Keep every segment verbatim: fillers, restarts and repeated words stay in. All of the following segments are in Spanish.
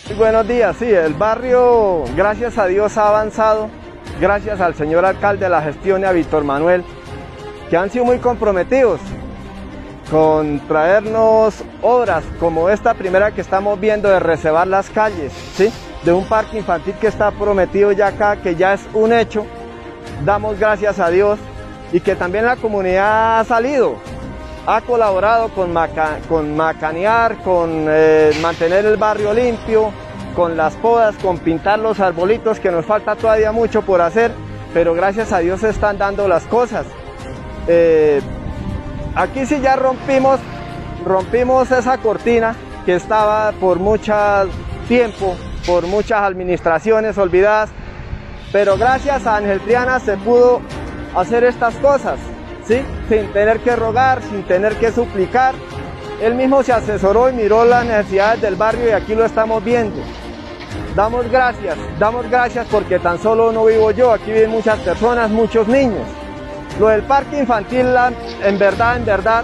Muy buenos días, sí, el barrio, gracias a Dios, ha avanzado, gracias al señor alcalde, a la gestión y a Víctor Manuel, que han sido muy comprometidos con traernos obras como esta primera que estamos viendo de reservar las calles, ¿sí? De un parque infantil que está prometido ya acá, que ya es un hecho. Damos gracias a Dios y que también la comunidad ha salido, ha colaborado con, maca, con macanear, con eh, mantener el barrio limpio, con las podas, con pintar los arbolitos, que nos falta todavía mucho por hacer, pero gracias a Dios se están dando las cosas. Eh, aquí sí ya rompimos, rompimos esa cortina que estaba por mucho tiempo, por muchas administraciones olvidadas, pero gracias a Ángel Triana se pudo hacer estas cosas, ¿sí? Sin tener que rogar, sin tener que suplicar. Él mismo se asesoró y miró las necesidades del barrio y aquí lo estamos viendo. Damos gracias, damos gracias porque tan solo no vivo yo, aquí viven muchas personas, muchos niños. Lo del parque infantil, en verdad, en verdad,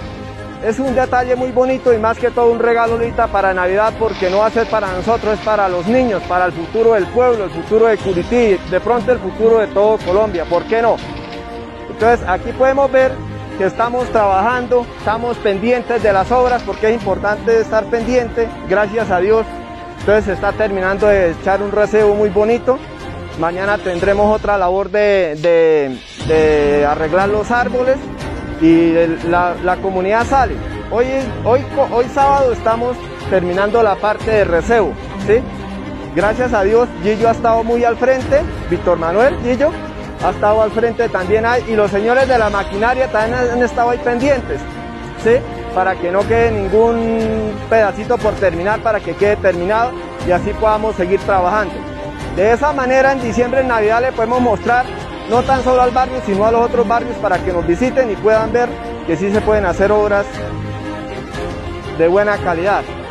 es un detalle muy bonito y más que todo un regalo ahorita para Navidad, porque no va a ser para nosotros, es para los niños, para el futuro del pueblo, el futuro de Curití, de pronto el futuro de todo Colombia, ¿por qué no? Entonces aquí podemos ver que estamos trabajando, estamos pendientes de las obras porque es importante estar pendiente, gracias a Dios. Entonces se está terminando de echar un recebo muy bonito. Mañana tendremos otra labor de, de, de arreglar los árboles y la, la comunidad sale. Hoy, hoy, hoy sábado estamos terminando la parte de recebo, ¿sí? Gracias a Dios, Gillo ha estado muy al frente, Víctor Manuel, Gillo, ha estado al frente también ahí, y los señores de la maquinaria también han estado ahí pendientes, ¿sí? Para que no quede ningún pedacito por terminar, para que quede terminado y así podamos seguir trabajando. De esa manera en diciembre, en Navidad, le podemos mostrar no tan solo al barrio, sino a los otros barrios para que nos visiten y puedan ver que sí se pueden hacer obras de buena calidad.